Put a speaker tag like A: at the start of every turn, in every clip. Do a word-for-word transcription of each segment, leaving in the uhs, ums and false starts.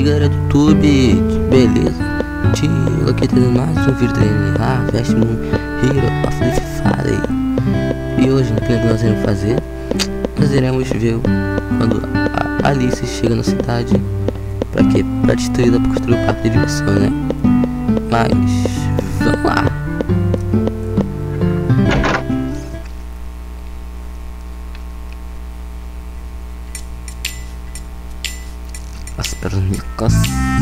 A: aí galera do YouTube, que beleza? Tio aqui trazendo mais um vídeo do N A, Veste Moon Hero of the Fire. E hoje, no que nós iremos fazer, nós iremos ver quando a Alice chega na cidade. Pra quê? Pra destruí-la, pra construir o parque de diversão, né? Mas, vamos lá. As pernicas.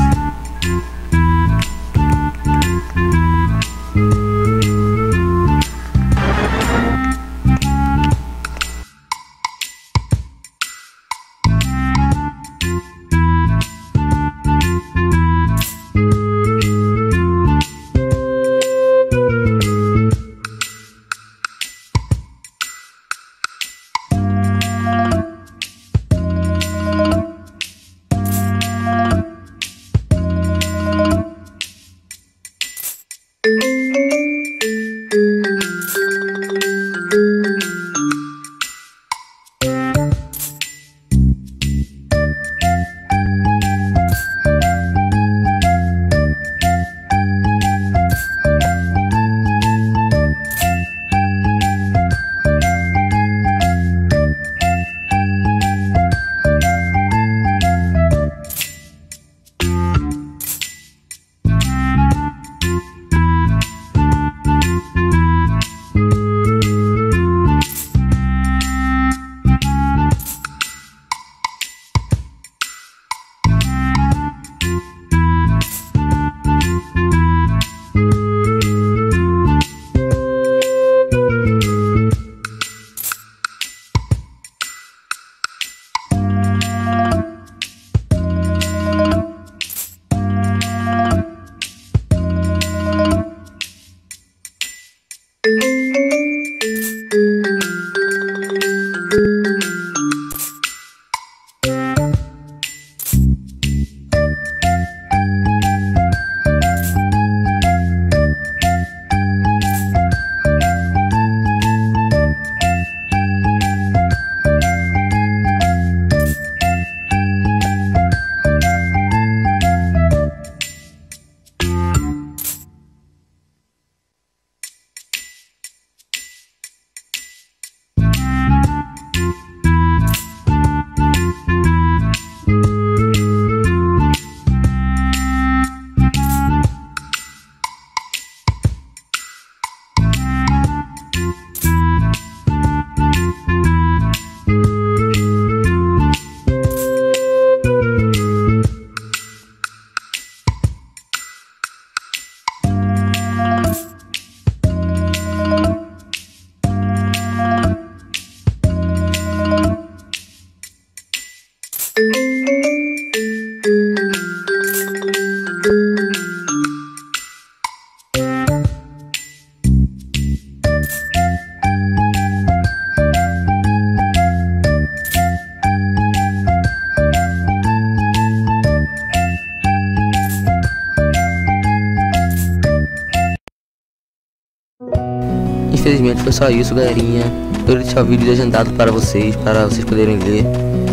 A: Infelizmente foi só isso, galerinha. Eu vou deixar o vídeo agendado para vocês, para vocês poderem ler.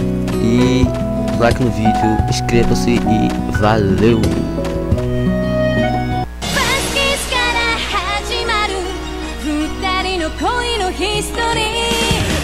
A: E like no vídeo, inscreva-se e valeu!
B: History